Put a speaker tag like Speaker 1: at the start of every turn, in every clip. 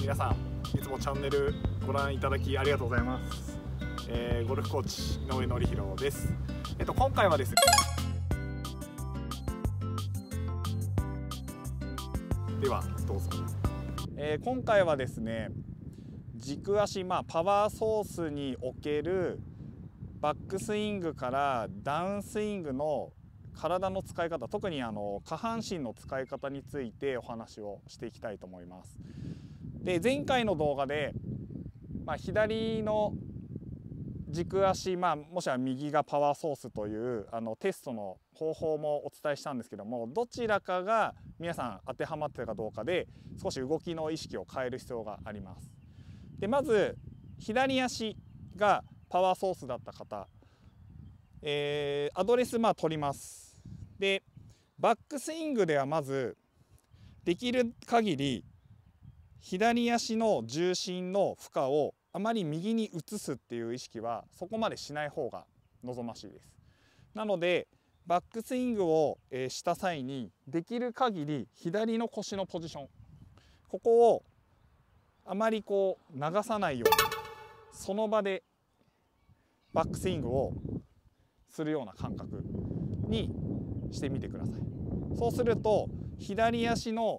Speaker 1: 皆さんいつもチャンネルご覧いただきありがとうございます。ゴルフコーチ井上紀弘です。今回はですね、ではどうぞ。今回はですね、軸足、パワーソースにおけるバックスイングからダウンスイングの体の使い方、特に下半身の使い方についてお話をしていきたいと思います。で、前回の動画で、左の軸足、もしくは右がパワーソースというテストの方法もお伝えしたんですけども、どちらかが皆さん当てはまっているかどうかで少し動きの意識を変える必要があります。で、まず左足がパワーソースだった方、アドレス取ります。で、バックスイングではまずできる限り左足の重心の負荷をあまり右に移すっていう意識はそこまでしない方が望ましいです。なのでバックスイングをした際にできる限り左の腰のポジション、ここをあまり流さないようにその場でバックスイングをするような感覚にしてみてください。そうすると左足の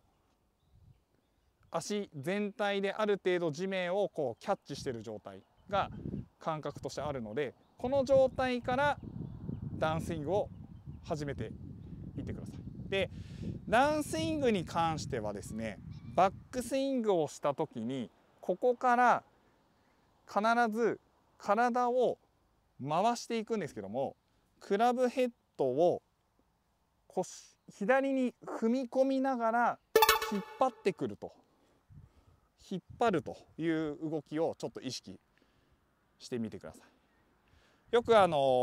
Speaker 1: 足全体である程度地面をキャッチしている状態が感覚としてあるので、この状態からダウンスイングを始めていってください。で、ダウンスイングに関してはですね、バックスイングをした時にここから必ず体を回していくんですけども、クラブヘッドを左に踏み込みながら引っ張ってくると、引っ張るという動きをちょっと意識してみてください。よく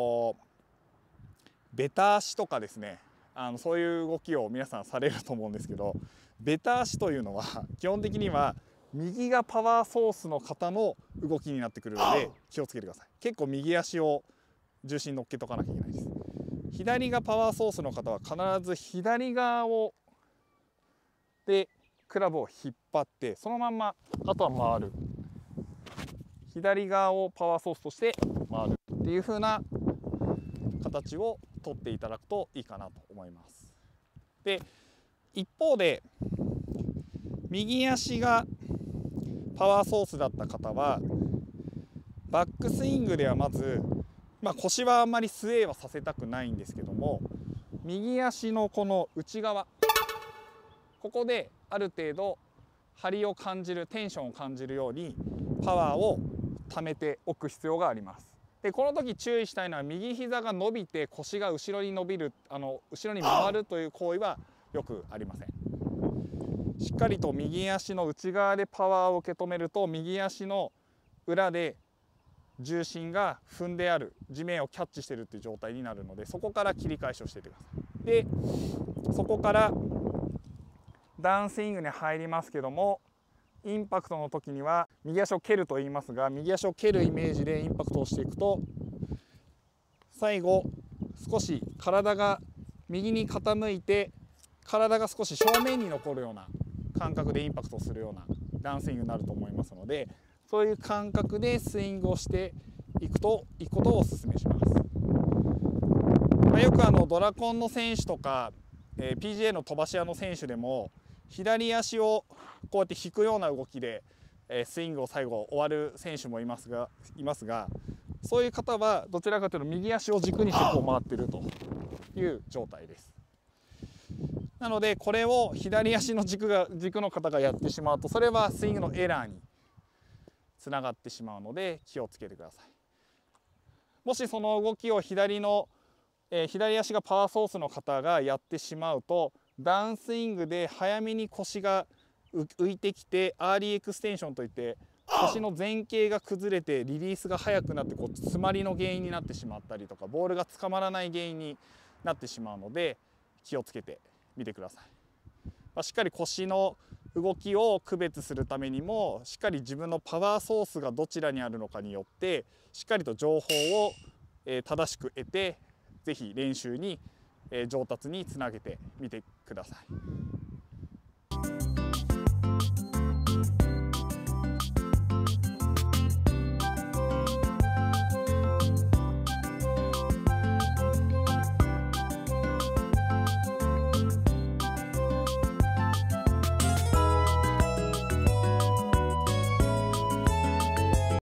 Speaker 1: ベタ足とかですね、そういう動きを皆さんされると思うんですけど、ベタ足というのは基本的には右がパワーソースの方の動きになってくるので気をつけてください。結構右足を重心に乗っけとかなきゃいけないです。左がパワーソースの方は必ず左側をでクラブを引っ張ってそのまんまあとは回る、左側をパワーソースとして回るっていう風な形をとっていただくといいかなと思います。で、一方で右足がパワーソースだった方はバックスイングではまず、腰はあんまりスウェーはさせたくないんですけども、右足のこの内側、ここである程度張りを感じる、テンションを感じるようにパワーを溜めておく必要があります。で、この時注意したいのは右膝が伸びて腰が後ろに伸びる、後ろに回るという行為はよくありません。しっかりと右足の内側でパワーを受け止めると、右足の裏で重心が踏んである、地面をキャッチしているという状態になるので、そこから切り返しをしていってください。で、そこからダウンスイングに入りますけども、インパクトの時には右足を蹴ると言いますが、右足を蹴るイメージでインパクトをしていくと、最後少し体が右に傾いて体が少し正面に残るような感覚でインパクトをするようなダウンスイングになると思いますので、そういう感覚でスイングをしていくことをお勧めします。よくドラコンの選手とか、PGA の飛ばし屋の選手でも左足をこうやって引くような動きでスイングを最後終わる選手もいますが、そういう方はどちらかというと右足を軸にして回っているという状態です。なのでこれを左足の軸の方がやってしまうと、それはスイングのエラーにつながってしまうので気をつけてください。もしその動きを左足がパワーソースの方がやってしまうと、ダウンスイングで早めに腰が浮いてきてアーリーエクステンションといって腰の前傾が崩れてリリースが速くなって詰まりの原因になってしまったりとか、ボールが捕まらない原因になってしまうので気をつけてみてください。しっかり腰の動きを区別するためにも、しっかり自分のパワーソースがどちらにあるのかによってしっかりと情報を正しく得て、ぜひ練習に上達につなげてみてください。